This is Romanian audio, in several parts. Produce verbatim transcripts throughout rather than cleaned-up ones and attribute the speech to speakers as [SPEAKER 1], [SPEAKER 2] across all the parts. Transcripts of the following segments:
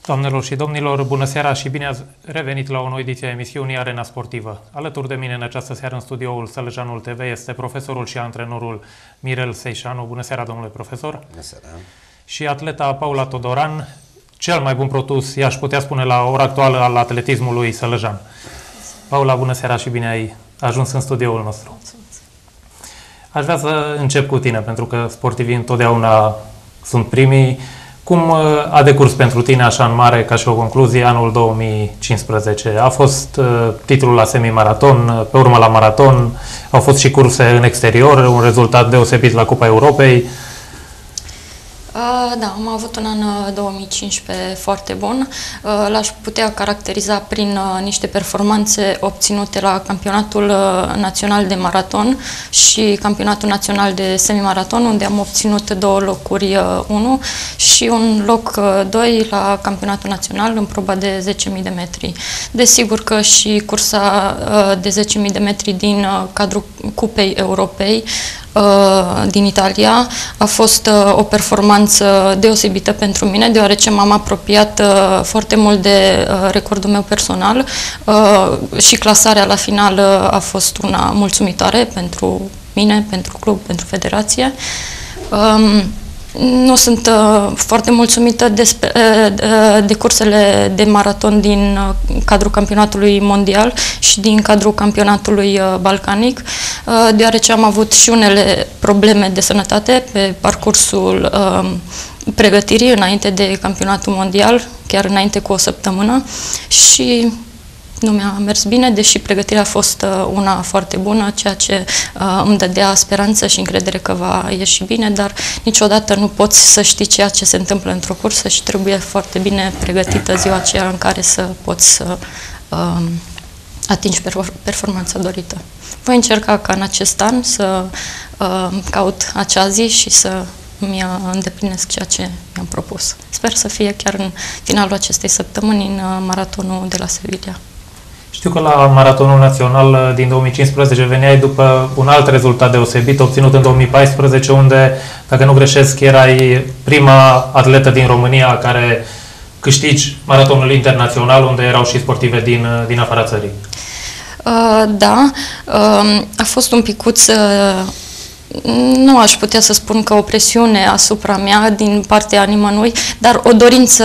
[SPEAKER 1] Doamnelor și domnilor, bună seara și bine ați revenit la o nouă ediție a emisiunii Arena Sportivă. Alături de mine în această seară în studioul Sălăjanul T V este profesorul și antrenorul Mirel Seișanu. Bună seara, domnule profesor!
[SPEAKER 2] Bună seara!
[SPEAKER 1] Și atleta Paula Todoran, cel mai bun produs, i-aș putea spune, la ora actuală al atletismului sălăjan. Paula, bună seara și bine ai ajuns în studioul nostru. Aș vrea să încep cu tine, pentru că sportivii întotdeauna sunt primii. Cum a decurs pentru tine așa în mare, ca și o concluzie, anul două mii cincisprezece? A fost uh, titlul la semimaraton, pe urmă la maraton, au fost și curse în exterior, un rezultat deosebit la Cupa Europei.
[SPEAKER 3] Uh, da, am avut un an două mii cincisprezece foarte bun. Uh, L-aș putea caracteriza prin uh, niște performanțe obținute la Campionatul uh, Național de Maraton și Campionatul Național de Semimaraton, unde am obținut două locuri unu uh, și un loc uh, doi la Campionatul Național în proba de zece mii de metri. Desigur că și cursa uh, de zece mii de metri din uh, cadrul Cupei Europei din Italia a fost o performanță deosebită pentru mine, deoarece m-am apropiat foarte mult de recordul meu personal și clasarea la final a fost una mulțumitoare pentru mine, pentru club, pentru federație. Nu sunt uh, foarte mulțumită de, uh, de cursele de maraton din uh, cadrul campionatului mondial și din cadrul campionatului uh, balcanic, uh, deoarece am avut și unele probleme de sănătate pe parcursul uh, pregătirii înainte de campionatul mondial, chiar înainte cu o săptămână, și nu mi-a mers bine, deși pregătirea a fost uh, una foarte bună, ceea ce uh, îmi dădea speranță și încredere că va ieși bine, dar niciodată nu poți să știi ceea ce se întâmplă într-o cursă și trebuie foarte bine pregătită ziua aceea în care să poți să uh, atingi performanța dorită. Voi încerca ca în acest an să uh, caut acea zi și să mi îndeplinesc ceea ce mi-am propus. Sper să fie chiar în finalul acestei săptămâni în uh, maratonul de la Sevilla.
[SPEAKER 1] Știu că la Maratonul Național din două mii cincisprezece veneai după un alt rezultat deosebit, obținut în două mii paisprezece, unde, dacă nu greșesc, erai prima atletă din România care câștigi maratonul internațional, unde erau și sportive din, din afara țării.
[SPEAKER 3] Uh, da, uh, a fost un picuț... Uh, Nu aș putea să spun că o presiune asupra mea din partea nimănui, dar o dorință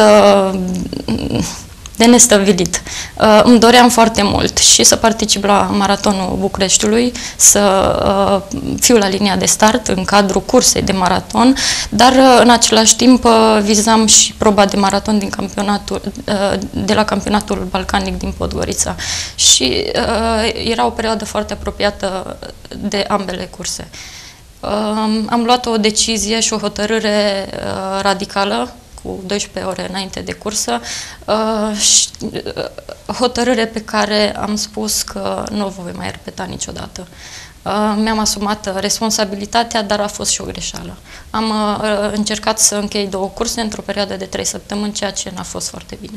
[SPEAKER 3] de nestăvilit. Uh, îmi doream foarte mult și să particip la Maratonul Bucureștiului, să uh, fiu la linia de start în cadrul cursei de maraton, dar uh, în același timp uh, vizam și proba de maraton din campionatul, uh, de la campionatul balcanic din Podgorița. Și uh, era o perioadă foarte apropiată de ambele curse. Uh, am luat o decizie și o hotărâre uh, radicală cu douăsprezece ore înainte de cursă, uh, și, uh, hotărâre pe care am spus că nu o voi mai repeta niciodată. Uh, mi-am asumat responsabilitatea, dar a fost și o greșeală. Am uh, încercat să închei două curse într-o perioadă de trei săptămâni, ceea ce n-a fost foarte bine.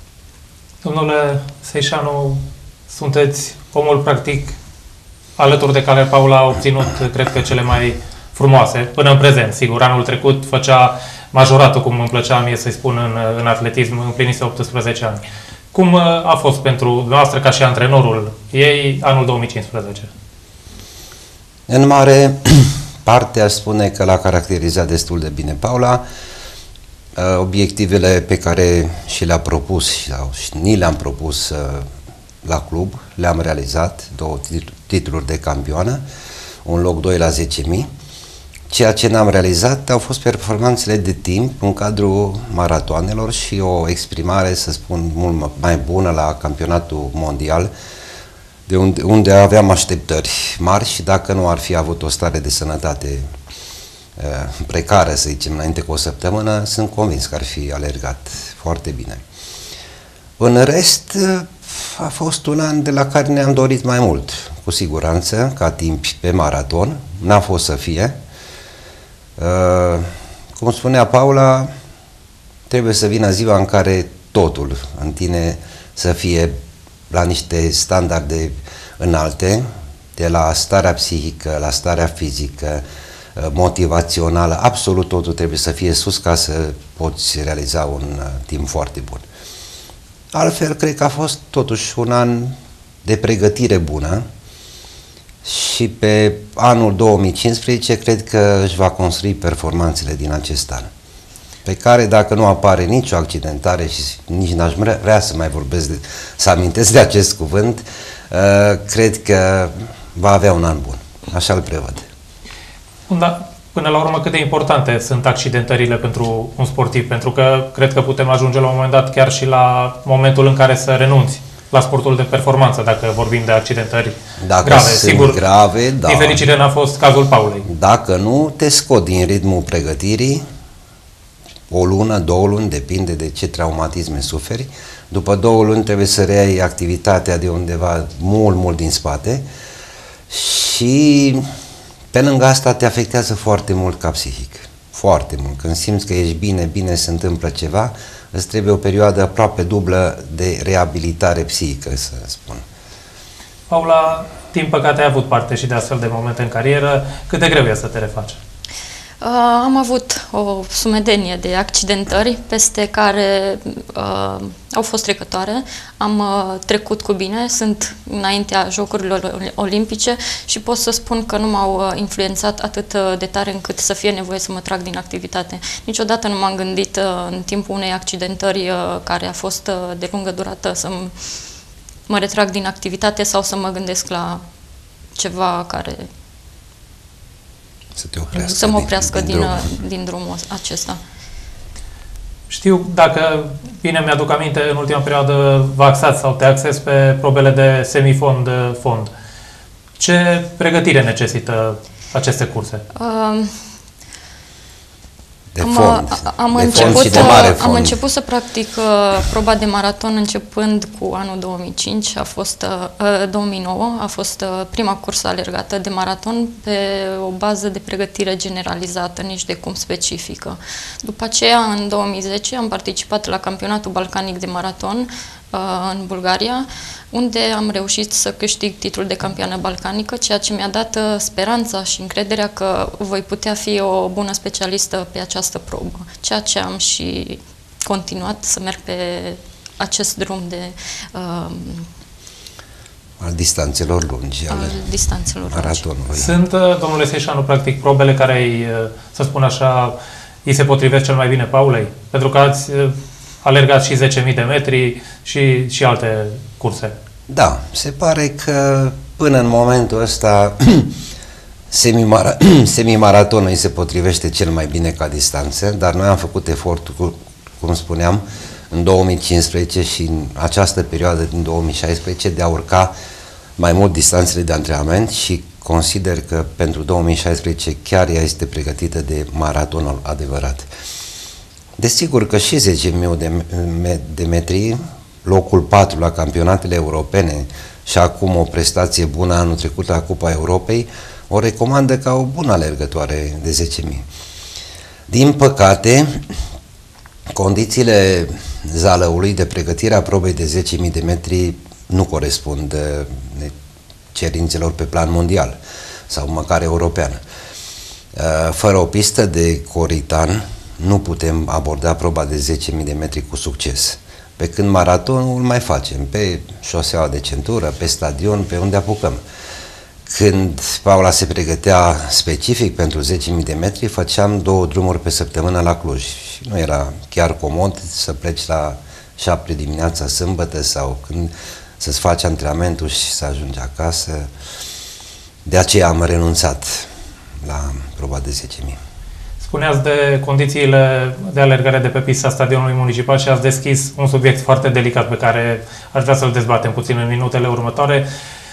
[SPEAKER 1] Domnule Seișanu, sunteți omul practic alături de care Paula a obținut, cred că, cele mai frumoase, până în prezent. Sigur, anul trecut făcea majoratul, cum îmi plăcea mie să-i spun în, în atletism, împlinise optsprezece ani. Cum a fost pentru noastră, ca și antrenorul ei, anul două mii cincisprezece?
[SPEAKER 2] În mare parte aș spune că l-a caracterizat destul de bine Paula. Obiectivele pe care și le-a propus sau ni le-am propus la club, le-am realizat, două titluri de campioană, un loc doi la zece mii. Ceea ce n-am realizat au fost performanțele de timp în cadrul maratoanelor și o exprimare, să spun, mult mai bună la campionatul mondial, de unde, unde aveam așteptări mari și dacă nu ar fi avut o stare de sănătate uh, precară, să zicem, înainte cu o săptămână, sunt convins că ar fi alergat foarte bine. În rest, a fost un an de la care ne-am dorit mai mult, cu siguranță, ca timp pe maraton, n-a fost să fie. Uh, cum spunea Paula, trebuie să vină ziua în care totul în tine să fie la niște standarde înalte, de la starea psihică, la starea fizică, motivațională, absolut totul trebuie să fie sus ca să poți realiza un timp foarte bun. Altfel, cred că a fost totuși un an de pregătire bună și pe anul două mii cincisprezece cred că își va construi performanțele din acest an, pe care dacă nu apare nicio accidentare și nici n-aș vrea să mai vorbesc, de, să amintesc de acest cuvânt, uh, cred că va avea un an bun. Așa îl prevăd.
[SPEAKER 1] Da, până la urmă, cât de importante sunt accidentările pentru un sportiv? Pentru că cred că putem ajunge la un moment dat chiar și la momentul în care să renunți la sportul de performanță, dacă vorbim de accidentări
[SPEAKER 2] dacă
[SPEAKER 1] grave.
[SPEAKER 2] Sunt
[SPEAKER 1] Sigur,
[SPEAKER 2] grave, da.
[SPEAKER 1] din fericire n-a fost cazul Paulei.
[SPEAKER 2] Dacă nu, te scot din ritmul pregătirii, o lună, două luni, depinde de ce traumatisme suferi. După două luni trebuie să reiei activitatea de undeva mult, mult din spate și pe lângă asta te afectează foarte mult ca psihic. Foarte mult. Când simți că ești bine, bine se întâmplă ceva, îți trebuie o perioadă aproape dublă de reabilitare psihică, să spun.
[SPEAKER 1] Paula, din păcate ai avut parte și de astfel de momente în carieră. Cât de greu e să te refaci?
[SPEAKER 3] Uh, am avut o sumedenie de accidentări peste care uh, au fost trecătoare. Am uh, trecut cu bine, sunt înaintea Jocurilor Olimpice și pot să spun că nu m-au uh, influențat atât uh, de tare încât să fie nevoie să mă trag din activitate. Niciodată nu m-am gândit uh, în timpul unei accidentări uh, care a fost uh, de lungă durată să mă retrag din activitate sau să mă gândesc la ceva care...
[SPEAKER 2] Să te oprească
[SPEAKER 3] să mă oprească din, din,
[SPEAKER 2] din,
[SPEAKER 3] drum. din drumul acesta.
[SPEAKER 1] Știu, dacă bine mi-aduc aminte, în ultima perioadă vă axați sau te axezi pe probele de semifond fond. Ce pregătire necesită aceste curse?
[SPEAKER 3] Uh,
[SPEAKER 2] de
[SPEAKER 3] am,
[SPEAKER 2] fond,
[SPEAKER 3] am,
[SPEAKER 2] de
[SPEAKER 3] început,
[SPEAKER 2] fond și de mare fond.
[SPEAKER 3] Am început să practic uh, proba de maraton începând cu anul două mii cinci, a fost, uh, două mii nouă, a fost uh, prima cursă alergată de maraton pe o bază de pregătire generalizată, nici de cum specifică. După aceea, în două mii zece, am participat la campionatul balcanic de maraton uh, în Bulgaria, unde am reușit să câștig titlul de campioană balcanică, ceea ce mi-a dat uh, speranța și încrederea că voi putea fi o bună specialistă pe această probă, ceea ce am și continuat să merg pe acest drum de uh,
[SPEAKER 2] al distanțelor lungi,
[SPEAKER 3] al distanțelor
[SPEAKER 2] maratonului.
[SPEAKER 3] lungi.
[SPEAKER 1] Sunt, domnule Seișanu, practic probele care, îi, să spun așa, îi se potrivesc cel mai bine Paulei? Pentru că ați alergat și zece mii de metri și, și alte curse.
[SPEAKER 2] Da, se pare că până în momentul ăsta semimara semimaratonul îi se potrivește cel mai bine ca distanță, dar noi am făcut efortul, cum spuneam, în două mii cincisprezece și în această perioadă din două mii șaisprezece de a urca mai mult distanțele de antrenament și consider că pentru două mii șaisprezece chiar ea este pregătită de maratonul adevărat. Desigur că și zece mii de metri, locul patru la campionatele europene și acum o prestație bună anul trecut la Cupa Europei, o recomandă ca o bună alergătoare de zece mii. Din păcate, condițiile Zalăului de pregătire a probei de zece mii de metri nu corespund cerințelor pe plan mondial sau măcar european. Fără o pistă de coritan nu putem aborda proba de zece mii de metri cu succes. Pe când maratonul îl mai facem pe șoseaua de centură, pe stadion, pe unde apucăm. Când Paula se pregătea specific pentru zece mii de metri, făceam două drumuri pe săptămână la Cluj și nu era chiar comod să pleci la șapte dimineața sâmbătă sau când să-ți faci antrenamentul și să ajungi acasă. De aceea am renunțat la proba de zece mii.
[SPEAKER 1] Spuneați de condițiile de alergare de pe pista stadionului municipal și ați deschis un subiect foarte delicat pe care aș vrea să-l dezbatem puțin în minutele următoare.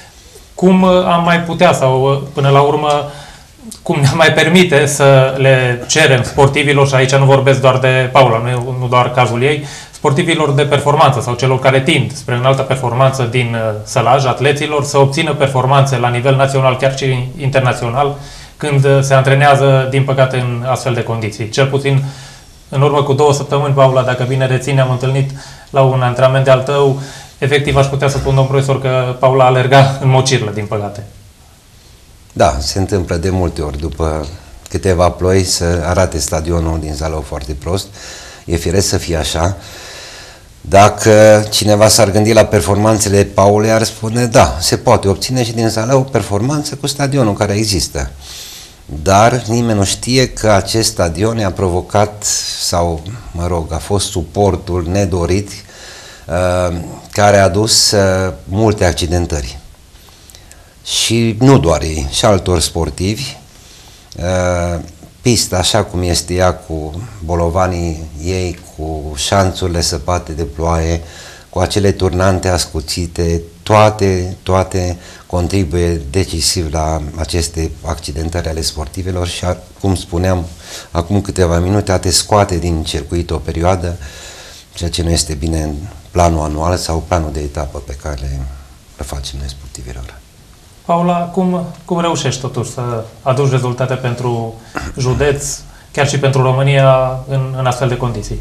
[SPEAKER 1] Cum am mai putea sau până la urmă cum ne mai permite să le cerem sportivilor, și aici nu vorbesc doar de Paula, nu, nu doar cazul ei, sportivilor de performanță sau celor care tind spre înaltă performanță din sălaj, atleților, să obțină performanțe la nivel național, chiar și internațional, când se antrenează, din păcate, în astfel de condiții. Cel puțin în urmă cu două săptămâni, Paula, dacă bine reține, am întâlnit la un antrenament de-al tău. Efectiv, aș putea să spun, domn profesor, că Paula alerga în mocirlă, din păcate.
[SPEAKER 2] Da, se întâmplă de multe ori, după câteva ploi, să arate stadionul din Zalău foarte prost. E firesc să fie așa, Dacă cineva s-ar gândi la performanțele Paulei, ar spune da, se poate obține și din Zalău o performanță cu stadionul care există. Dar nimeni nu știe că acest stadion a provocat, sau mă rog, a fost suportul nedorit uh, care a dus uh, multe accidentări. Și nu doar ei, și altor sportivi. Uh, pista așa cum este ea, cu bolovanii ei, cu șanțurile săpate de ploaie, cu acele turnante ascuțite, toate, toate contribuie decisiv la aceste accidentări ale sportivilor și, cum spuneam acum câteva minute, a te scoate din circuit o perioadă, ceea ce nu este bine în planul anual sau planul de etapă pe care le facem noi sportivilor.
[SPEAKER 1] Paula, cum, cum reușești totuși să aduci rezultate pentru județ, chiar și pentru România, în, în astfel de condiții?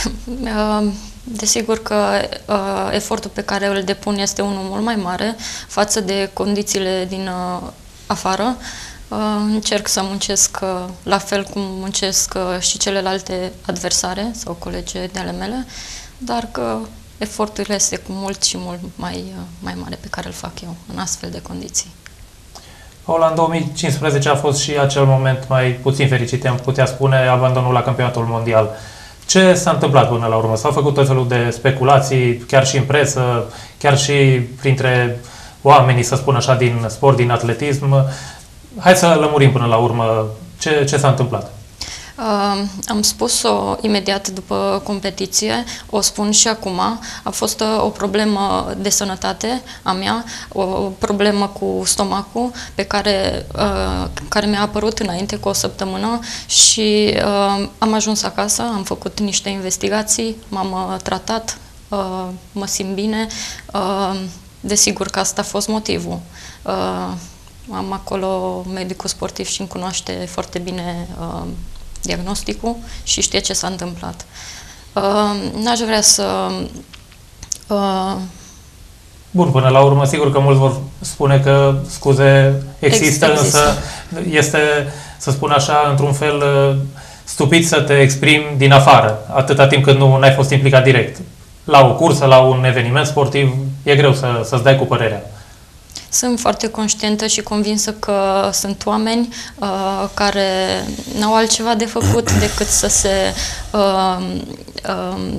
[SPEAKER 3] Desigur că uh, efortul pe care îl depun este unul mult mai mare față de condițiile din uh, afară. Uh, încerc să muncesc uh, la fel cum muncesc uh, și celelalte adversare sau colegi de ale mele, dar că efortul este cu mult și mult mai, uh, mai mare pe care îl fac eu în astfel de condiții.
[SPEAKER 1] Paula, în două mii cincisprezece a fost și acel moment mai puțin fericit, am putea spune, abandonul la campionatul mondial. Ce s-a întâmplat până la urmă? S-au făcut tot felul de speculații, chiar și în presă, chiar și printre oamenii, să spun așa, din sport, din atletism. Hai să lămurim până la urmă ce, ce s-a întâmplat.
[SPEAKER 3] Uh, am spus-o imediat după competiție, o spun și acum. A fost uh, o problemă de sănătate a mea, o, o problemă cu stomacul pe care, uh, care mi-a apărut înainte cu o săptămână și uh, am ajuns acasă, am făcut niște investigații, m-am uh, tratat, uh, mă simt bine. Uh, desigur că asta a fost motivul. Uh, am acolo medicul sportiv și îmi cunoaște foarte bine uh, diagnosticul și știe ce s-a întâmplat. Uh, n-aș vrea să... Uh...
[SPEAKER 1] Bun, până la urmă, sigur că mulți vor spune că scuze există, există. Însă este, să spun așa, într-un fel stupid să te exprimi din afară, atâta timp cât nu ai fost implicat direct. La o cursă, la un eveniment sportiv, e greu să, să-ți dai cu părerea.
[SPEAKER 3] Sunt foarte conștientă și convinsă că sunt oameni uh, care n-au altceva de făcut decât să se uh, uh,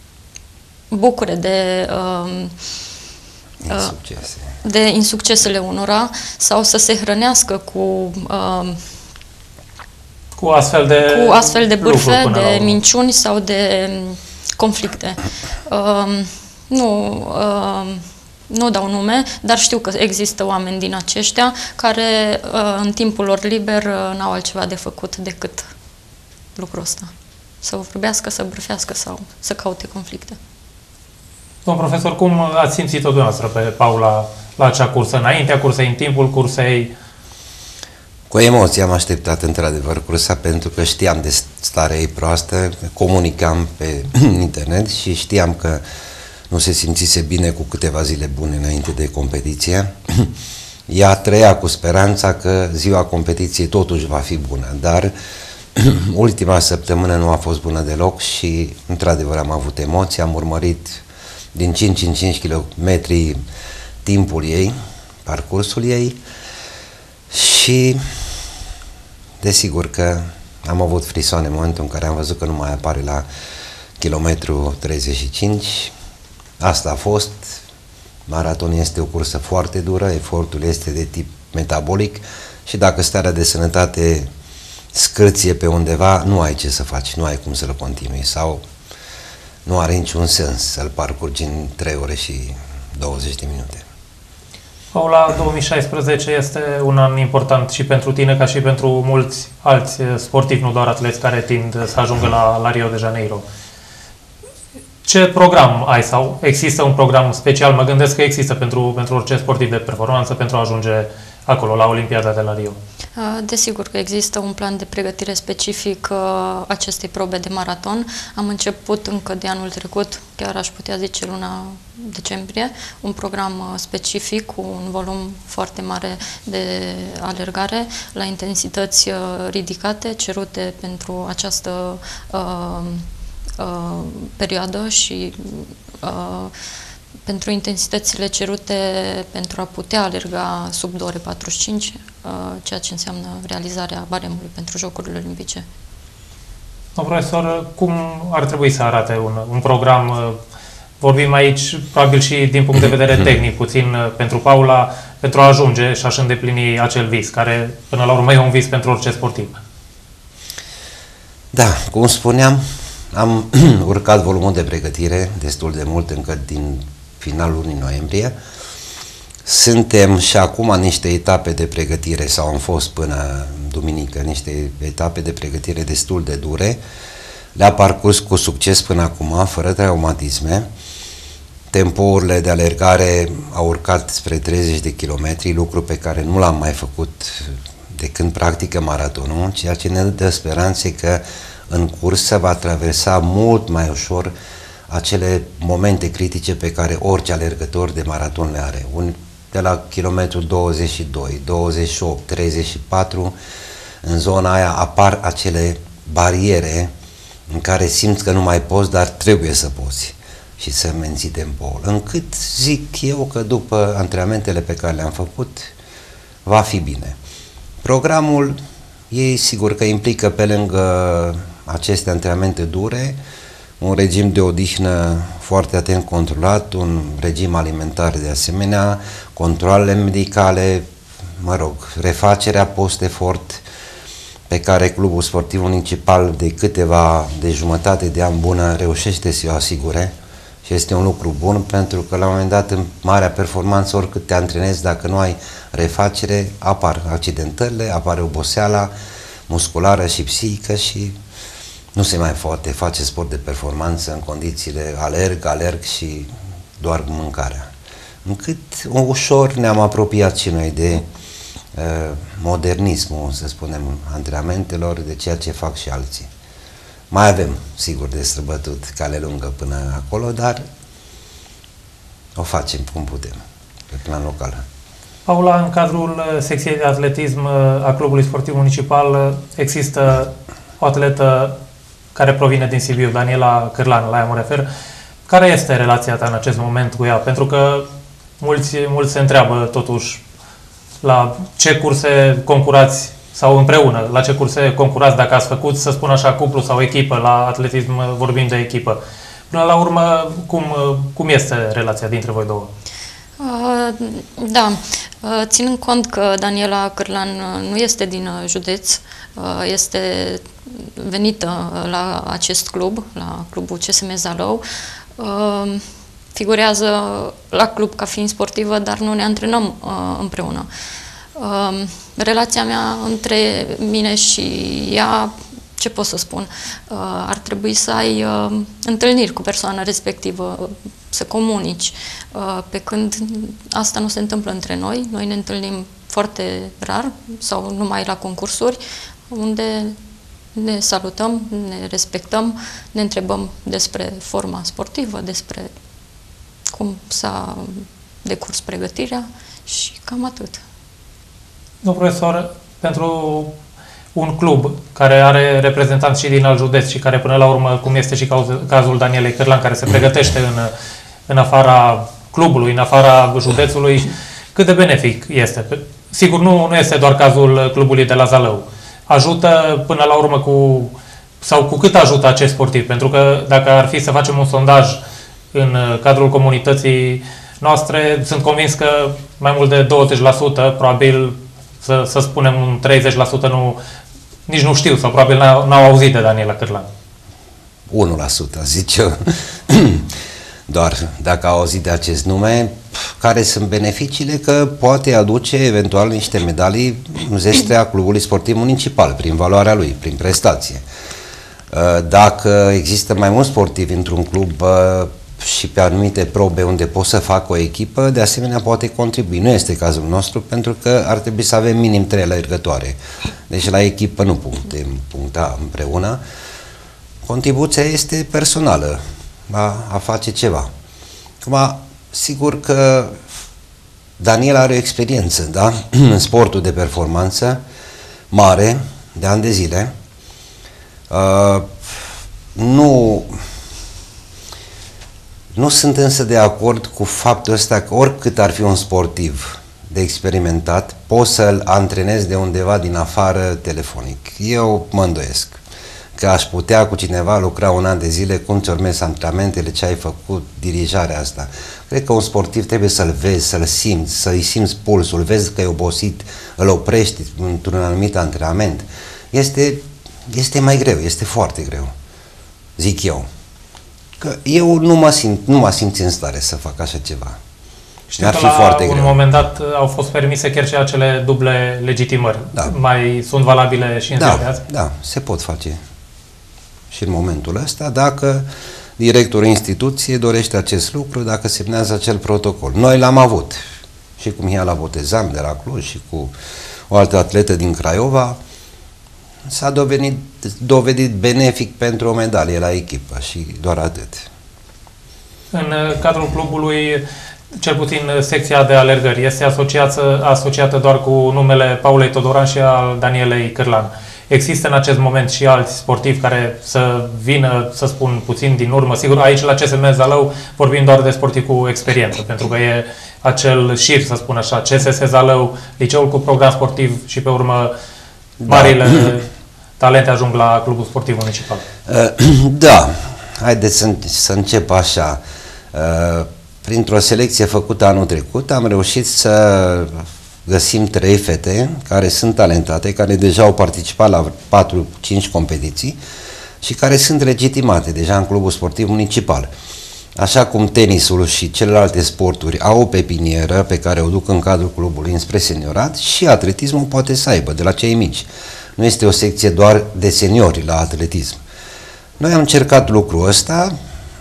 [SPEAKER 3] bucure de, uh,
[SPEAKER 2] insuccese.
[SPEAKER 3] de insuccesele unora sau să se hrănească cu, uh,
[SPEAKER 1] cu astfel de,
[SPEAKER 3] cu astfel de bârfe, de minciuni sau de conflicte. Uh, nu... Uh, Nu dau nume, dar știu că există oameni din aceștia care în timpul lor liber n-au altceva de făcut decât lucrul ăsta. Să vorbească, să bârfească sau să caute conflicte.
[SPEAKER 1] Domn profesor, cum ați simțit-o dumneavoastră pe Paula la acea cursă? Înaintea cursei, în timpul cursei?
[SPEAKER 2] Cu emoție am așteptat într-adevăr cursa pentru că știam de starea ei proastă, comunicam pe internet și știam că nu se simțise bine cu câteva zile bune înainte de competiție. Ea trăia cu speranța că ziua competiției totuși va fi bună, dar ultima săptămână nu a fost bună deloc și într-adevăr am avut emoții, am urmărit din cinci în cinci kilometri timpul ei, parcursul ei și desigur că am avut frisoane în momentul în care am văzut că nu mai apare la kilometru treizeci și cinci. Asta a fost. Maraton este o cursă foarte dură, efortul este de tip metabolic și dacă starea de sănătate scârție pe undeva, nu ai ce să faci, nu ai cum să-l continui sau nu are niciun sens să-l parcurgi în trei ore și douăzeci de minute.
[SPEAKER 1] Paula, două mii șaisprezece este un an important și pentru tine ca și pentru mulți alți sportivi, nu doar atleți care tind să ajungă la, la Rio de Janeiro. Ce program ai sau există un program special? Mă gândesc că există pentru, pentru orice sportiv de performanță pentru a ajunge acolo, la Olimpiada de la Rio.
[SPEAKER 3] Desigur că există un plan de pregătire specific acestei probe de maraton. Am început încă de anul trecut, chiar aș putea zice luna decembrie, un program specific cu un volum foarte mare de alergare la intensități ridicate, cerute pentru această uh, uh, perioadă și uh, pentru intensitățile cerute pentru a putea alerga sub două ore patruzeci și cinci, uh, ceea ce înseamnă realizarea baremului pentru Jocurile Olimpice.
[SPEAKER 1] Domnul profesor, cum ar trebui să arate un, un program? Vorbim aici, probabil și din punct de vedere tehnic, puțin pentru Paula, pentru a ajunge și a-și îndeplini acel vis, care până la urmă e un vis pentru orice sportiv.
[SPEAKER 2] Da, cum spuneam, am urcat volumul de pregătire destul de mult, încă din finalul lunii noiembrie. Suntem și acum în niște etape de pregătire, sau am fost până duminică, niște etape de pregătire destul de dure. Le-a parcurs cu succes până acum, fără traumatisme. Tempourile de alergare au urcat spre treizeci de kilometri, lucru pe care nu l-am mai făcut de când practică maratonul, ceea ce ne dă speranțe că în cursă va traversa mult mai ușor acele momente critice pe care orice alergător de maraton le are. Un, de la kilometrul douăzeci și doi, douăzeci și opt, treizeci și patru, în zona aia apar acele bariere în care simți că nu mai poți, dar trebuie să poți și să menții tempoul. Încât zic eu că după antrenamentele pe care le-am făcut, va fi bine. Programul ei sigur că implică pe lângă aceste antrenamente dure, un regim de odihnă foarte atent controlat, un regim alimentar de asemenea, controalele medicale, mă rog, refacerea post-efort pe care Clubul Sportiv Municipal de câteva, de jumătate de an bună reușește să o asigure și este un lucru bun, pentru că la un moment dat în marea performanță, oricât te antrenezi, dacă nu ai refacere, apar accidentările, apare oboseala musculară și psihică și nu se mai poate face sport de performanță în condițiile alerg, alerg și doar mâncarea. Încât ușor ne-am apropiat și noi de uh, modernismul, să spunem, antrenamentelor, de ceea ce fac și alții. Mai avem, sigur, de străbătut cale lungă până acolo, dar o facem cum putem, pe plan local.
[SPEAKER 1] Paula, în cadrul secției de atletism a Clubului Sportiv Municipal există o atletă care provine din Sibiu, Daniela Cârlan, la ea mă refer. Care este relația ta în acest moment cu ea? Pentru că mulți, mulți se întreabă totuși la ce curse concurați sau împreună, la ce curse concurați, dacă ați făcut, să spun așa, cuplu sau echipă, la atletism vorbim de echipă. Până la urmă, cum, cum este relația dintre voi două?
[SPEAKER 3] Uh, da, uh, ținând cont că Daniela Cârlan nu este din județ, uh, este venită la acest club, la clubul C S M Zalău, uh, figurează la club ca fiind sportivă, dar nu ne antrenăm uh, împreună. Uh, relația mea între mine și ea, ce pot să spun, uh, ar trebui să ai uh, întâlniri cu persoana respectivă, uh, să comunici, uh, pe când asta nu se întâmplă între noi. Noi ne întâlnim foarte rar sau numai la concursuri, unde ne salutăm, ne respectăm, ne întrebăm despre forma sportivă, despre cum s-a decurs pregătirea și cam atât.
[SPEAKER 1] Domnul profesor, pentru un club care are reprezentanți și din alt județ și care până la urmă, cum este și cazul Danielei Cârlan, care se pregătește în, în afara clubului, în afara județului, cât de benefic este? Sigur, nu, nu este doar cazul clubului de la Zalău. Ajută până la urmă cu, sau cu cât ajută acest sportiv? Pentru că dacă ar fi să facem un sondaj în cadrul comunității noastre, sunt convins că mai mult de douăzeci la sută, probabil să, să spunem un treizeci la sută, nu, nici nu știu sau probabil n-au auzit de Daniela Cârlan.
[SPEAKER 2] unu la sută, zic eu. Doar dacă au auzit de acest nume, care sunt beneficiile? Că poate aduce eventual niște medalii în zestrea Clubului Sportiv Municipal, prin valoarea lui, prin prestație. Dacă există mai mulți sportivi într-un club și pe anumite probe unde pot să facă o echipă, de asemenea poate contribui. Nu este cazul nostru, pentru că ar trebui să avem minim trei alergătoare. Deci la echipă nu putem puncta împreună. Contribuția este personală, a, a face ceva. Acum, sigur că Daniela are o experiență, da? În sportul de performanță mare, de ani de zile. Uh, nu, Nu sunt însă de acord cu faptul ăsta că oricât ar fi un sportiv de experimentat, poți să-l antrenezi de undeva din afară telefonic. Eu mă îndoiesc că aș putea cu cineva lucra un an de zile, cum ți urmezi antrenamentele, ce ai făcut, dirijarea asta. Cred că un sportiv trebuie să-l vezi, să-l simți, să-i simți pulsul, vezi că e obosit, îl oprești într-un anumit antrenament. Este, este mai greu, este foarte greu, zic eu. Că eu nu mă simt, nu mă simt în stare să fac așa ceva.
[SPEAKER 1] Știu că la un greu. moment dat au fost permise chiar și acele duble legitimări. Da. Mai sunt valabile și în
[SPEAKER 2] da,
[SPEAKER 1] ziua de azi?
[SPEAKER 2] Da, se pot face și în momentul ăsta, dacă directorul instituției dorește acest lucru, dacă semnează acel protocol. Noi l-am avut și cu Mihai la Botezan de la Cluj și cu o altă atletă din Craiova. S-a dovedit, dovedit benefic pentru o medalie la echipă și doar atât.
[SPEAKER 1] În cadrul clubului, cel puțin secția de alergări, este asociată, asociată doar cu numele Paulei Todoran și al Danielei Cârlan. Există în acest moment și alți sportivi care să vină, să spun, puțin din urmă? Sigur, aici la C S M Zalău vorbim doar de sportivi cu experiență, pentru că e acel șir, să spun așa, C S S Zalău, liceul cu program sportiv și pe urmă marile da. talente ajung la clubul sportiv municipal.
[SPEAKER 2] Da, haideți să, să încep așa. Printr-o selecție făcută anul trecut am reușit să găsim trei fete care sunt talentate, care deja au participat la patru cinci competiții și care sunt legitimate deja în clubul sportiv municipal. Așa cum tenisul și celelalte sporturi au o pepinieră pe care o duc în cadrul clubului înspre seniorat, și atletismul poate să aibă de la cei mici. Nu este o secție doar de seniori la atletism. Noi am încercat lucrul ăsta,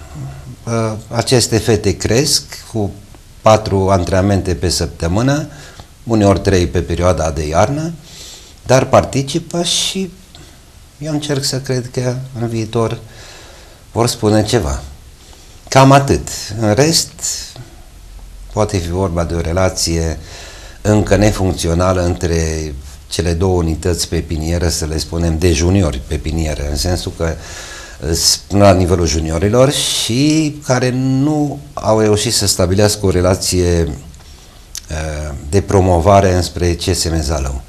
[SPEAKER 2] aceste fete cresc cu patru antrenamente pe săptămână, uneori trei pe perioada de iarnă, dar participă și eu încerc să cred că în viitor vor spune ceva. Cam atât. În rest, poate fi vorba de o relație încă nefuncțională între cele două unități pepinieră, să le spunem, de juniori pepinieră, în sensul că până la nivelul juniorilor, și care nu au reușit să stabilească o relație de promovare înspre C S M Zalău.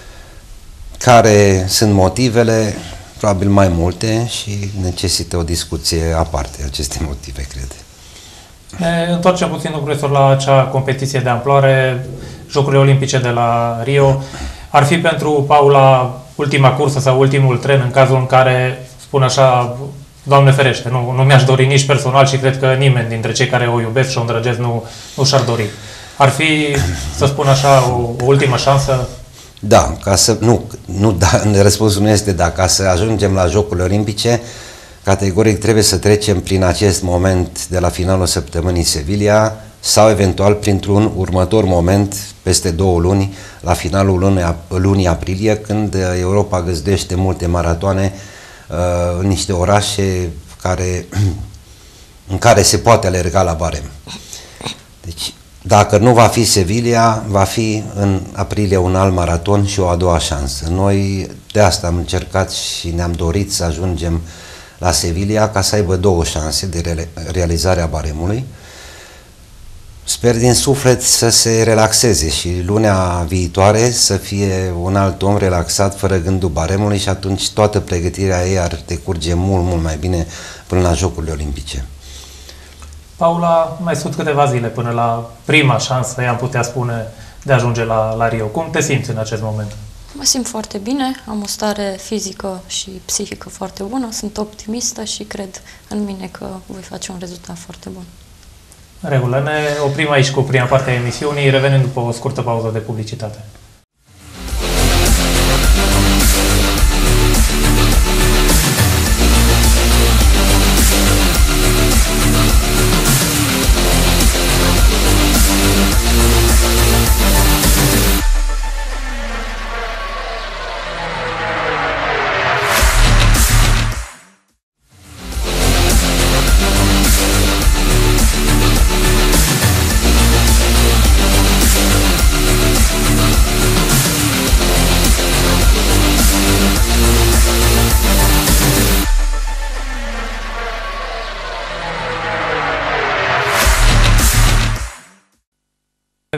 [SPEAKER 2] Care sunt motivele? Probabil mai multe și necesită o discuție aparte, aceste motive, cred.
[SPEAKER 1] Ne întoarcem puțin, profesor, la acea competiție de amploare, Jocurile Olimpice de la Rio. Ar fi pentru Paula ultima cursă sau ultimul tren în cazul în care, spun așa, Doamne ferește, nu, nu mi-aș dori nici personal și cred că nimeni dintre cei care o iubesc și o îndrăgesc nu, nu și-ar dori. Ar fi, să spun așa, o, o ultimă șansă?
[SPEAKER 2] Da, ca să, nu, nu da, răspunsul nu este da, ca să ajungem la Jocurile Olimpice, categoric trebuie să trecem prin acest moment de la finalul săptămânii Sevilla sau eventual printr-un următor moment peste două luni, la finalul lunii, lunii aprilie, când Europa găzduiește multe maratoane uh, în niște orașe care, în care se poate alerga la barem. Deci, dacă nu va fi Sevilla, va fi în aprilie un alt maraton și o a doua șansă. Noi de asta am încercat și ne-am dorit să ajungem la Sevilla ca să aibă două șanse de realizare a baremului. Sper din suflet să se relaxeze și luna viitoare să fie un alt om relaxat, fără gândul baremului, și atunci toată pregătirea ei ar decurge mult, mult mai bine până la Jocurile Olimpice.
[SPEAKER 1] Paula, mai sunt câteva zile până la prima șansă, i-am putea spune, de a ajunge la, la Rio. Cum te simți în acest moment?
[SPEAKER 3] Mă simt foarte bine, am o stare fizică și psihică foarte bună, sunt optimistă și cred în mine că voi face un rezultat foarte bun.
[SPEAKER 1] În regulă, ne oprim aici cu prima parte a emisiunii, revenim după o scurtă pauză de publicitate.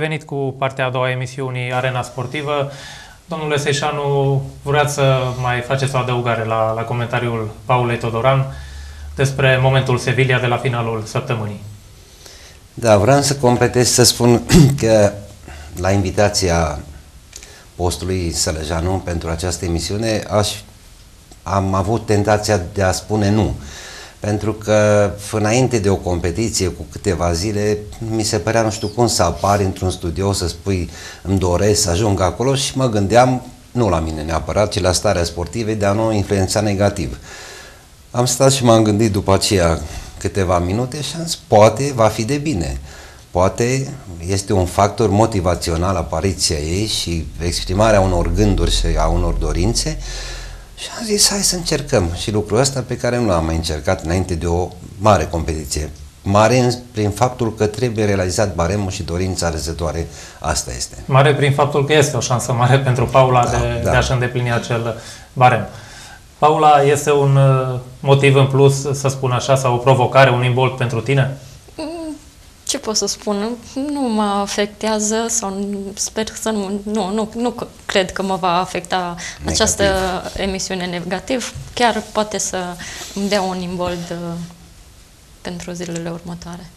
[SPEAKER 1] revenit cu partea a doua a emisiunii Arena Sportivă. Domnule Seișanu, vreați să mai faceți o adăugare la, la comentariul Paulei Todoran despre momentul Sevilla de la finalul săptămânii.
[SPEAKER 2] Da, vreau să completez, să spun că la invitația postului Sălăjanu pentru această emisiune aș, am avut tentația de a spune nu. Pentru că înainte de o competiție cu câteva zile, mi se părea, nu știu cum, să apari într-un studio, să spui îmi doresc să ajung acolo și mă gândeam, nu la mine neapărat, ci la starea sportivă, de a nu influența negativ. Am stat și m-am gândit după aceea câteva minute și am zis, poate va fi de bine. Poate este un factor motivațional apariția ei și exprimarea unor gânduri și a unor dorințe. Și am zis, hai să încercăm și lucrul ăsta pe care nu l-am mai încercat înainte de o mare competiție. Mare prin faptul că trebuie realizat baremul și dorința arzătoare, asta este.
[SPEAKER 1] Mare prin faptul că este o șansă mare pentru Paula da, de, da. de a-și îndeplini acel barem. Paula, este un motiv în plus, să spun așa, sau o provocare, un imbold pentru tine?
[SPEAKER 3] Ce pot să spun? Nu mă afectează sau sper să nu, nu, nu, nu cred că mă va afecta negativ. Această emisiune negativ. Chiar poate să îmi dea un imbold pentru zilele următoare.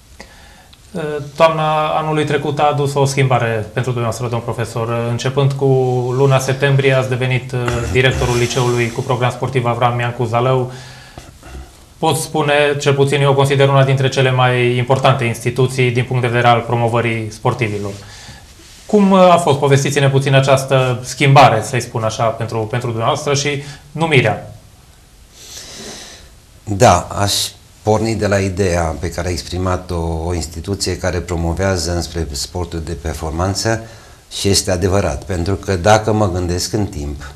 [SPEAKER 1] Toamna anului trecut a adus o schimbare pentru dumneavoastră, domn profesor. Începând cu luna septembrie ați devenit directorul liceului cu program sportiv Avram Miancu Zalău. Pot spune, cel puțin eu consider una dintre cele mai importante instituții din punct de vedere al promovării sportivilor. Cum a fost? Povestiți-ne puțin această schimbare, să-i spun așa, pentru, pentru dumneavoastră și numirea.
[SPEAKER 2] Da, aș porni de la ideea pe care a exprimat-o o instituție care promovează înspre sportul de performanță și este adevărat, pentru că dacă mă gândesc în timp,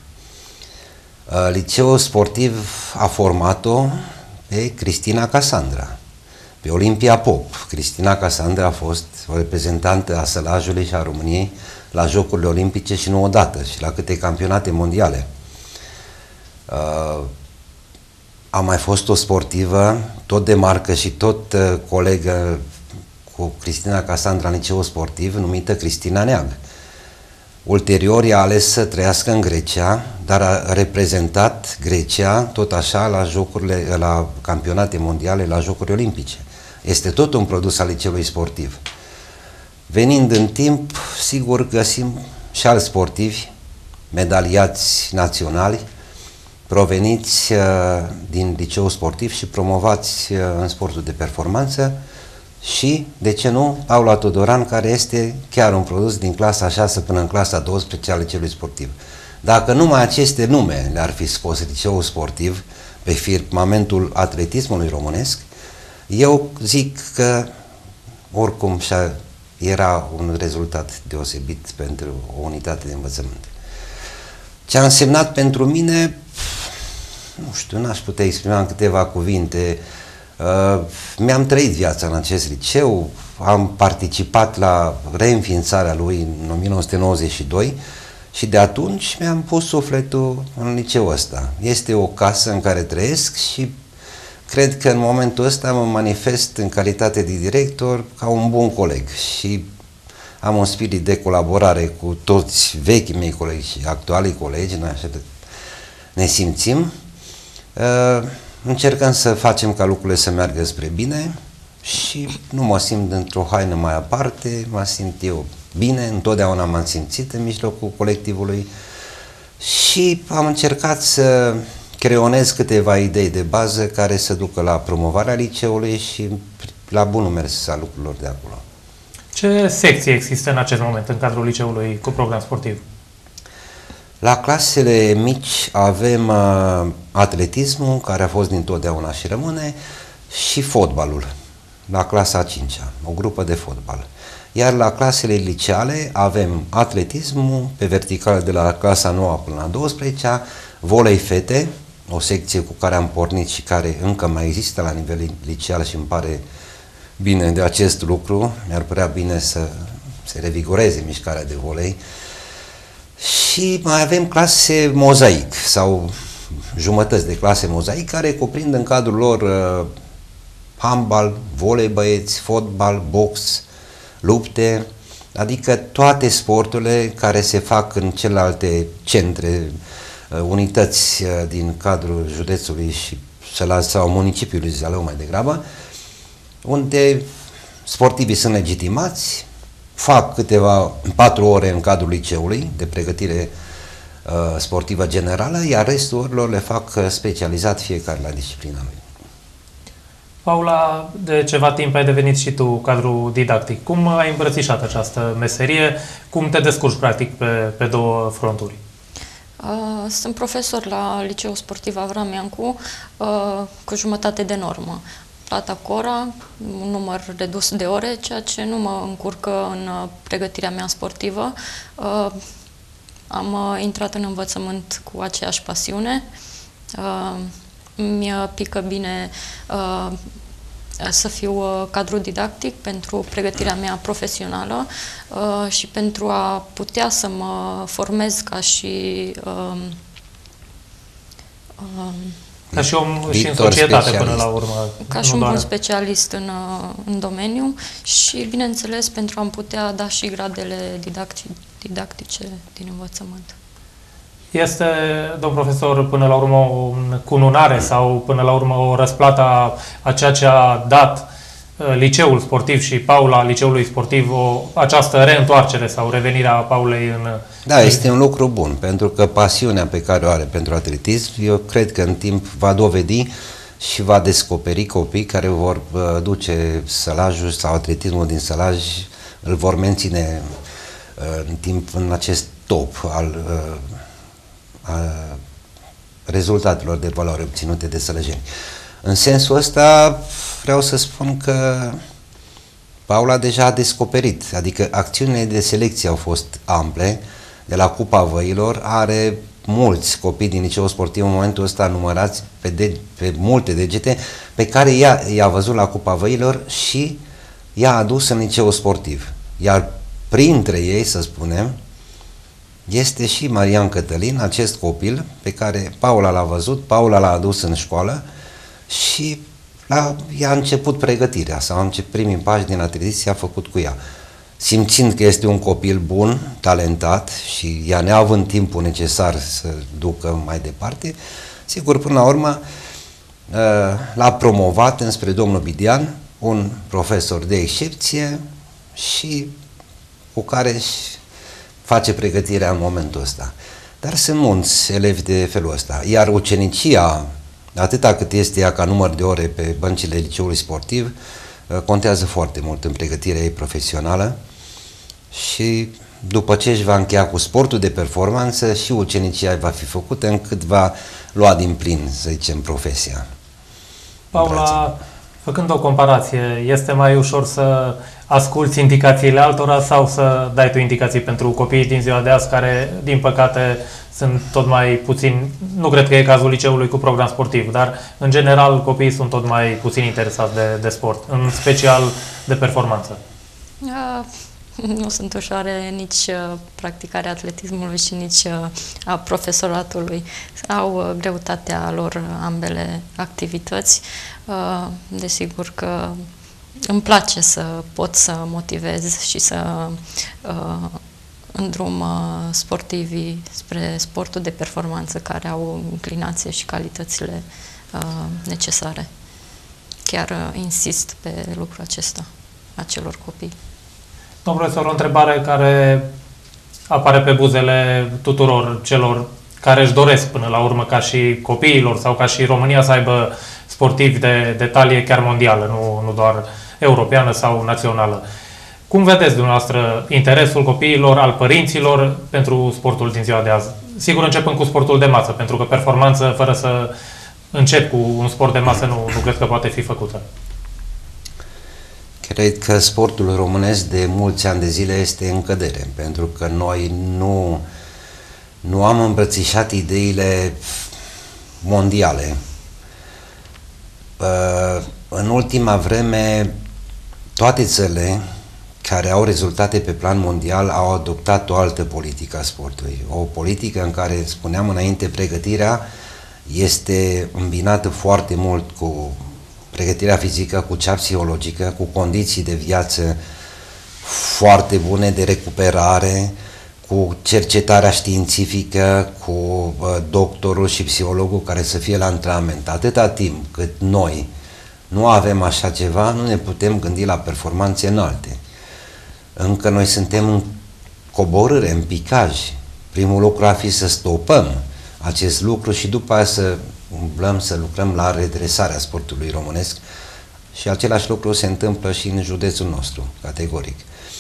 [SPEAKER 2] liceul sportiv a format-o pe Cristina Casandra, pe Olimpia Pop. Cristina Casandra a fost o reprezentantă a Sălajului și a României la Jocurile Olimpice și nu odată, și la câte campionate mondiale. Uh, a mai fost o sportivă, tot de marcă și tot uh, colegă cu Cristina Casandra în liceul sportiv, numită Cristina Neag. Ulterior i-a ales să trăiască în Grecia, dar a reprezentat Grecia tot așa la jocurile, la campionate mondiale, la Jocuri Olimpice. Este tot un produs al liceului sportiv. Venind în timp, sigur găsim și alți sportivi, medaliați naționali, proveniți uh, din liceul sportiv și promovați uh, în sportul de performanță. Și, de ce nu, Paula Todoran, care este chiar un produs din clasa a șasea până în clasa a douăsprezecea a liceului sportiv. Dacă numai aceste nume le-ar fi scos liceul sportiv pe firmamentul atletismului românesc, eu zic că oricum era un rezultat deosebit pentru o unitate de învățământ. Ce a însemnat pentru mine, nu știu, n-aș putea exprima în câteva cuvinte. Uh, mi-am trăit viața în acest liceu, am participat la reînființarea lui în o mie nouă sute nouăzeci și doi și de atunci mi-am pus sufletul în liceul ăsta. Este o casă în care trăiesc și cred că în momentul ăsta mă manifest în calitate de director ca un bun coleg și am un spirit de colaborare cu toți vechii mei colegi și actualii colegi, noi așa ne simțim. Uh, Încercăm să facem ca lucrurile să meargă spre bine și nu mă simt într-o haină mai aparte, mă simt eu bine, întotdeauna m-am simțit în mijlocul colectivului și am încercat să creionez câteva idei de bază care să ducă la promovarea liceului și la bunul mers al lucrurilor de acolo.
[SPEAKER 1] Ce secții există în acest moment în cadrul liceului cu program sportiv?
[SPEAKER 2] La clasele mici avem uh, atletismul, care a fost dintotdeauna și rămâne, și fotbalul, la clasa a cincea, o grupă de fotbal. Iar la clasele liceale avem atletismul, pe verticală de la clasa a noua până la a douăsprezecea, volei fete, o secție cu care am pornit și care încă mai există la nivel liceal și îmi pare bine de acest lucru, mi-ar părea bine să se revigoreze mișcarea de volei. Și mai avem clase mozaic sau jumătăți de clase mozaic care cuprind în cadrul lor uh, handbal, volei băieți, fotbal, box, lupte, adică toate sporturile care se fac în celelalte centre, unități din cadrul județului și sau municipiului Zalău mai degrabă, unde sportivii sunt legitimați, fac câteva patru ore în cadrul liceului de pregătire uh, sportivă generală, iar restul orilor le fac specializat fiecare la disciplina lui.
[SPEAKER 1] Paula, de ceva timp ai devenit și tu cadru didactic. Cum ai îmbrățișat această meserie? Cum te descurci practic pe, pe două fronturi?
[SPEAKER 3] Uh, sunt profesor la Liceul Sportiv Avram Iancu uh, cu jumătate de normă. Plata cu ora, un număr redus de ore, ceea ce nu mă încurcă în uh, pregătirea mea sportivă. Uh, am uh, intrat în învățământ cu aceeași pasiune. Uh, mi pică bine uh, să fiu uh, cadru didactic pentru pregătirea mea profesională uh, și pentru a putea să mă formez ca și uh, uh,
[SPEAKER 1] ca și om și în societate specialist. Până la urmă.
[SPEAKER 3] Ca și un bun specialist în, în domeniu și, bineînțeles, pentru a-mi putea da și gradele didacti, didactice din învățământ.
[SPEAKER 1] Este, domn profesor, până la urmă o cununare sau până la urmă o răsplată a, a ceea ce a dat liceul sportiv și Paula liceului sportiv, o, această reîntoarcere sau revenirea Paulei în...
[SPEAKER 2] Da, este un lucru bun, pentru că pasiunea pe care o are pentru atletism, eu cred că în timp va dovedi și va descoperi copii care vor uh, duce sălajul sau atletismul din sălaj, îl vor menține uh, în timp în acest top al, uh, al rezultatelor de valoare obținute de sălăjeni. În sensul ăsta vreau să spun că Paula deja a descoperit, adică acțiunile de selecție au fost ample, de la Cupa Văilor, are mulți copii din liceul sportiv în momentul ăsta numărați pe, de, pe multe degete, pe care ea i-a văzut la Cupa Văilor și i-a adus în liceul sportiv. Iar printre ei, să spunem, este și Marian Cătălin, acest copil pe care Paula l-a văzut, Paula l-a adus în școală și la, i-a început pregătirea sau a început primii pași din atletism, a făcut cu ea. Simțind că este un copil bun, talentat și ea neavând timpul necesar să ducă mai departe, sigur, până la urmă l-a promovat înspre domnul Bidian, un profesor de excepție și cu care face pregătirea în momentul ăsta. Dar sunt mulți elevi de felul ăsta, iar ucenicia, atâta cât este ea ca număr de ore pe băncile liceului sportiv, contează foarte mult în pregătirea ei profesională și după ce își va încheia cu sportul de performanță și ucenicia va fi făcută încât va lua din plin, să zicem, profesia.
[SPEAKER 1] Paula, făcând o comparație, este mai ușor să asculți indicațiile altora sau să dai tu indicații pentru copiii din ziua de azi care, din păcate, sunt tot mai puțin, nu cred că e cazul liceului cu program sportiv, dar în general copiii sunt tot mai puțin interesați de, de sport, în special de performanță.
[SPEAKER 3] Uh, nu sunt ușoare nici uh, practicarea atletismului și nici uh, a profesoratului. Au uh, greutatea lor ambele activități. Uh, desigur că îmi place să pot să motivez și să uh, îndrum sportivii spre sportul de performanță care au inclinație și calitățile uh, necesare. Chiar uh, insist pe lucrul acesta acelor copii.
[SPEAKER 1] Domnul profesor, o întrebare care apare pe buzele tuturor celor care își doresc până la urmă ca și copiilor sau ca și România să aibă sportivi de, de talie chiar mondială, nu, nu doar europeană sau națională. Cum vedeți dumneavoastră interesul copiilor, al părinților pentru sportul din ziua de azi? Sigur, începând cu sportul de masă, pentru că performanță fără să încep cu un sport de masă nu, nu cred că poate fi făcută.
[SPEAKER 2] Cred că sportul românesc de mulți ani de zile este în cădere, pentru că noi nu, nu am îmbrățișat ideile mondiale. În ultima vreme, toate țările care au rezultate pe plan mondial au adoptat o altă politică a sportului. O politică în care, spuneam înainte, pregătirea este îmbinată foarte mult cu pregătirea fizică, cu cea psihologică, cu condiții de viață foarte bune de recuperare, cu cercetarea științifică, cu uh, doctorul și psihologul care să fie la antrenament. Atâta timp cât noi nu avem așa ceva, nu ne putem gândi la performanțe înalte. Încă noi suntem în coborâre, în picaj. Primul lucru ar fi să stopăm acest lucru și după aia să umblăm, să lucrăm la redresarea sportului românesc, și același lucru se întâmplă și în județul nostru, categoric.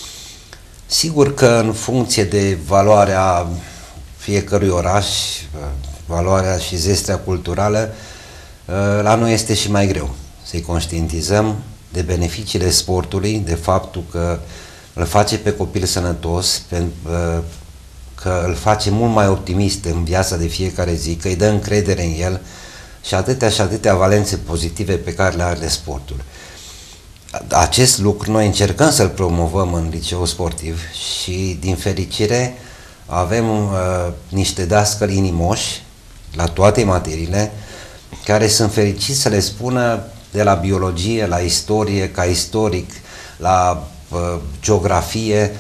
[SPEAKER 2] Sigur că în funcție de valoarea fiecărui oraș, valoarea și zestrea culturală, la noi este și mai greu să-i conștientizăm de beneficiile sportului, de faptul că îl face pe copil sănătos, că îl face mult mai optimist în viața de fiecare zi, că îi dă încredere în el și atâtea și atâtea valențe pozitive pe care le are sportul. Acest lucru noi încercăm să-l promovăm în liceul sportiv și, din fericire, avem uh, niște dascăli inimoși la toate materiile care sunt fericiți să le spună, de la biologie, la istorie, ca istoric, la uh, geografie,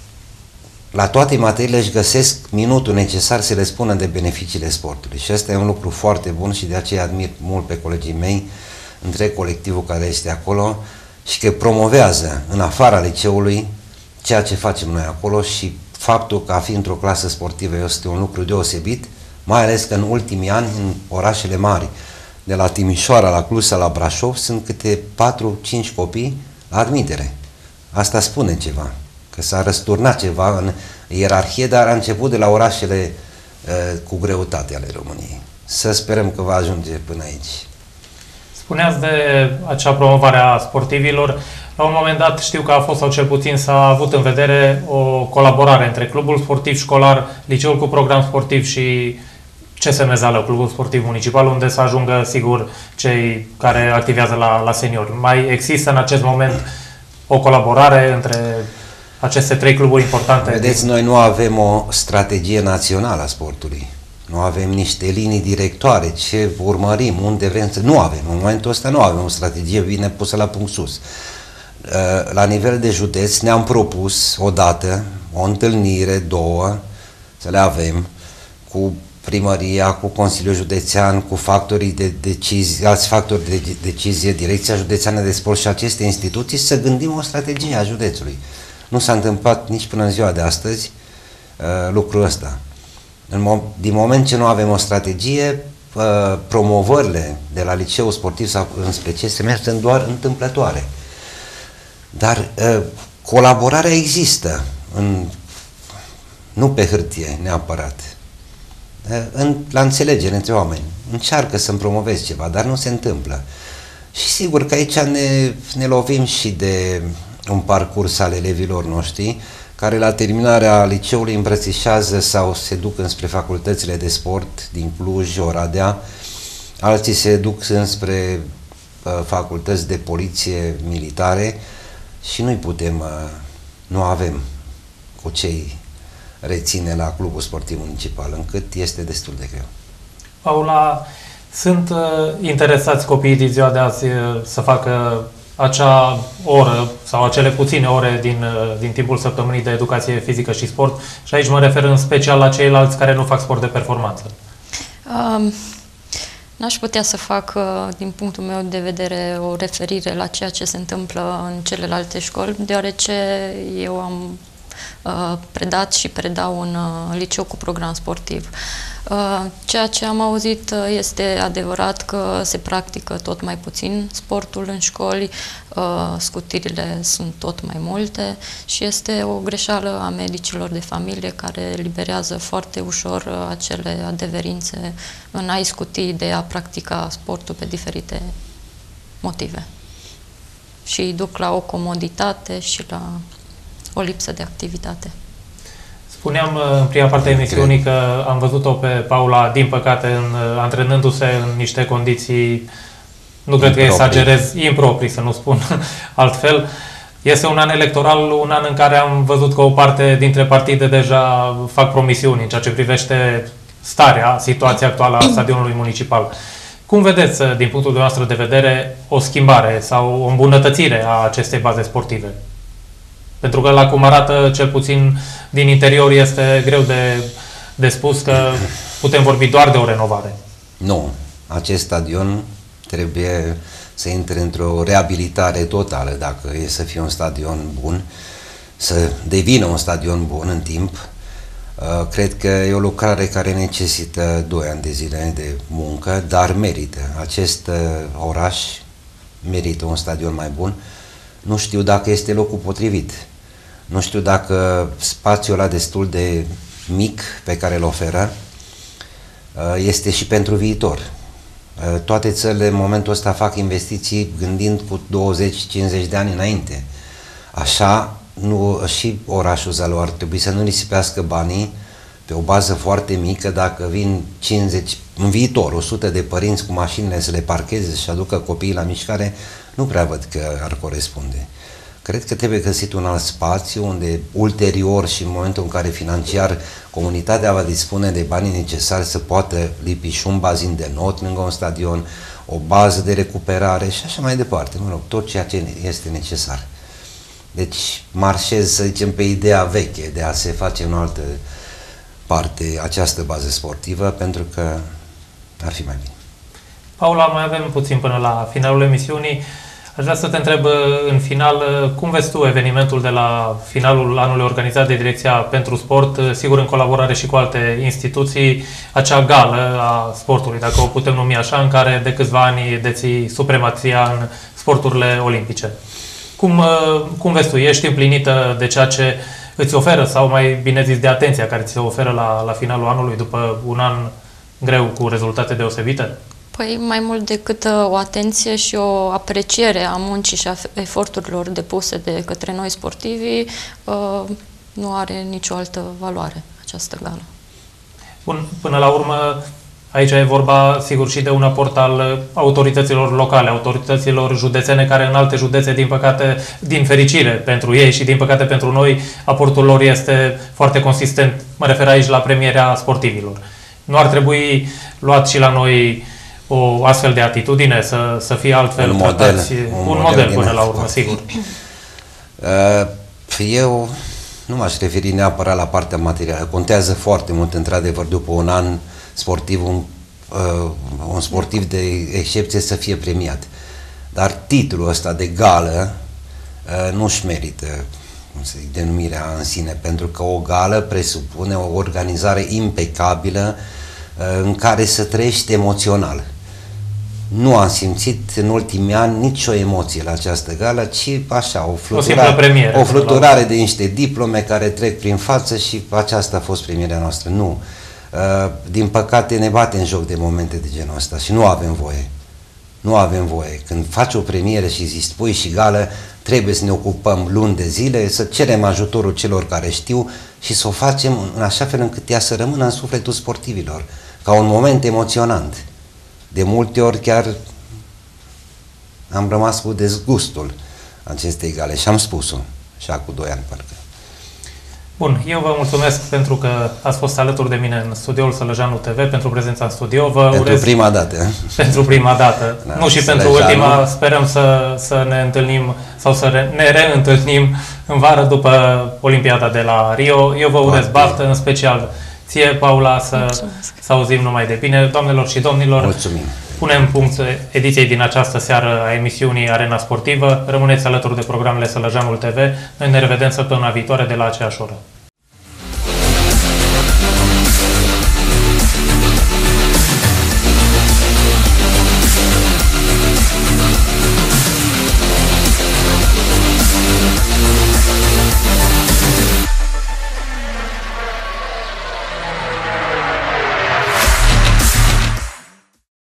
[SPEAKER 2] la toate materiile își găsesc minutul necesar să le spună de beneficiile sportului. Și asta e un lucru foarte bun și de aceea admir mult pe colegii mei, întreg colectivul care este acolo, și că promovează în afara liceului ceea ce facem noi acolo, și faptul că a fi într-o clasă sportivă este un lucru deosebit, mai ales că în ultimii ani în orașele mari, de la Timișoara la Cluj sau la Brașov, sunt câte patru cinci copii la admitere. Asta spune ceva, că s-a răsturnat ceva în ierarhie, dar a început de la orașele uh, cu greutate ale României. Să sperăm că va ajunge până aici.
[SPEAKER 1] Spuneați de acea promovare a sportivilor. La un moment dat știu că a fost, sau cel puțin s-a avut în vedere, o colaborare între clubul sportiv școlar, liceul cu program sportiv și C S M Zalău, clubul sportiv municipal, unde să ajungă, sigur, cei care activează la, la seniori. Mai există în acest moment o colaborare între aceste trei cluburi importante?
[SPEAKER 2] Vedeți, noi nu avem o strategie națională a sportului. Nu avem niște linii directoare, ce urmărim, unde vrem să... Nu avem, în momentul ăsta nu avem o strategie bine pusă la punct sus. La nivel de județ ne-am propus odată, o întâlnire, două, să le avem, cu primăria, cu Consiliul Județean, cu factorii de decizie, alți factori de decizie, Direcția Județeană de Sport și aceste instituții, să gândim o strategie a județului. Nu s-a întâmplat nici până în ziua de astăzi lucrul ăsta. Din moment ce nu avem o strategie, promovările de la liceul sportiv sau înspre C S M sunt doar întâmplătoare. Dar colaborarea există, în, nu pe hârtie neapărat, în, la înțelegere între oameni. Încearcă să-mi promovezi ceva, dar nu se întâmplă. Și sigur că aici ne, ne lovim și de un parcurs al elevilor noștri, care la terminarea liceului îmbrățișează sau se duc înspre facultățile de sport din Cluj, Oradea, alții se duc înspre uh, facultăți de poliție militare și nu-i putem, uh, nu avem cu cei reține la clubul sportiv municipal, încât este destul de greu.
[SPEAKER 1] Paula, sunt uh, interesați copiii din ziua de azi uh, să facă acea oră sau acele puține ore din, din timpul săptămânii de educație fizică și sport, și aici mă refer în special la ceilalți care nu fac sport de performanță?
[SPEAKER 3] Um, N-aș putea să fac, din punctul meu de vedere, o referire la ceea ce se întâmplă în celelalte școli, deoarece eu am uh, predat și predau în uh, liceu cu program sportiv. Ceea ce am auzit este adevărat că se practică tot mai puțin sportul în școli, scutirile sunt tot mai multe și este o greșeală a medicilor de familie care eliberează foarte ușor acele adeverințe în a-i scuti de a practica sportul pe diferite motive. Și îi duc la o comoditate și la o lipsă de activitate.
[SPEAKER 1] Spuneam în prima parte a emisiunii că am văzut-o pe Paula, din păcate, în, antrenându-se în niște condiții, nu cred că exagerez, improprii, să nu spun altfel. Este un an electoral, un an în care am văzut că o parte dintre partide deja fac promisiuni în ceea ce privește starea, situația actuală a stadionului municipal. Cum vedeți, din punctul dumneavoastră de vedere, o schimbare sau o îmbunătățire a acestei baze sportive? Pentru că la cum arată, cel puțin din interior, este greu de, de spus că putem vorbi doar de o renovare.
[SPEAKER 2] Nu. Acest stadion trebuie să intre într-o reabilitare totală dacă e să fie un stadion bun, să devină un stadion bun în timp. Cred că e o lucrare care necesită doi ani de zile de muncă, dar merită. Acest oraș merită un stadion mai bun. Nu știu dacă este locul potrivit. Nu știu dacă spațiul ăla destul de mic pe care îl oferă este și pentru viitor. Toate țările în momentul ăsta fac investiții gândind cu douăzeci cincizeci de ani înainte. Așa, nu, și orașul Zalău ar trebui să nu risipească banii pe o bază foarte mică. Dacă vin cincizeci, în viitor, o sută de părinți cu mașinile să le parcheze și aducă copiii la mișcare, nu prea văd că ar corespunde. Cred că trebuie găsit un alt spațiu unde ulterior și în momentul în care financiar comunitatea va dispune de banii necesari să poată lipi și un bazin de not lângă un stadion, o bază de recuperare și așa mai departe. Mă rog, tot ceea ce este necesar. Deci marșez, să zicem, pe ideea veche de a se face în altă parte această bază sportivă, pentru că ar fi mai bine.
[SPEAKER 1] Paula, mai avem puțin până la finalul emisiunii. Aș vrea să te întreb în final, cum vezi tu evenimentul de la finalul anului organizat de Direcția pentru Sport, sigur în colaborare și cu alte instituții, acea gală a sportului, dacă o putem numi așa, în care de câțiva ani deții supremația în sporturile olimpice. Cum, cum vezi tu? Ești împlinită de ceea ce îți oferă, sau mai bine zis de atenția care ți se oferă la, la finalul anului, după un an greu cu rezultate deosebite?
[SPEAKER 3] Păi mai mult decât o atenție și o apreciere a muncii și a eforturilor depuse de către noi sportivi, nu are nicio altă valoare această gală.
[SPEAKER 1] Bun, până la urmă, aici e vorba, sigur, și de un aport al autorităților locale, autorităților județene, care în alte județe, din păcate, din fericire pentru ei și din păcate pentru noi, aportul lor este foarte consistent. Mă refer aici la premierea sportivilor. Nu ar trebui luat și la noi o astfel de atitudine, să, să fie altfel
[SPEAKER 2] un
[SPEAKER 1] tratați,
[SPEAKER 2] model, un,
[SPEAKER 1] un
[SPEAKER 2] model,
[SPEAKER 1] model până la urmă, sigur.
[SPEAKER 2] Eu nu m-aș referi neapărat la partea materială. Contează foarte mult, într-adevăr, după un an sportiv, un, un sportiv de excepție să fie premiat. Dar titlul ăsta de gală nu-și merită, cum să zic, denumirea în sine, pentru că o gală presupune o organizare impecabilă în care să trăiești emoțional. Nu am simțit în ultimii ani nicio emoție la această gală, ci așa, o fluturare, o premieră, o fluturare de niște diplome care trec prin față și aceasta a fost premierea noastră. Nu. Din păcate ne bate în joc de momente de genul ăsta și nu avem voie. Nu avem voie. Când faci o premieră și îi spui și gală, trebuie să ne ocupăm luni de zile, să cerem ajutorul celor care știu și să o facem în așa fel încât ea să rămână în sufletul sportivilor, ca un moment emoționant. De multe ori chiar am rămas cu dezgustul acestei gale și am spus-o, și acum doi ani parcă.
[SPEAKER 1] Bun, eu vă mulțumesc pentru că ați fost alături de mine în studioul Sălăjanu T V, pentru prezența în studio. Vă
[SPEAKER 2] pentru
[SPEAKER 1] urez...
[SPEAKER 2] prima dată.
[SPEAKER 1] Pentru prima dată. Da, nu și Sălăjanu. Pentru ultima, sperăm să, să ne întâlnim sau să re, ne reîntâlnim în vară după Olimpiada de la Rio. Eu vă urez baftă, în special ție, Paula, să, să auzim numai de bine. Doamnelor și domnilor,
[SPEAKER 2] mulțumim.
[SPEAKER 1] Punem punct ediției din această seară a emisiunii Arena Sportivă. Rămâneți alături de programele Sălăjanul T V. Noi ne revedem săptămâna viitoare de la aceeași oră.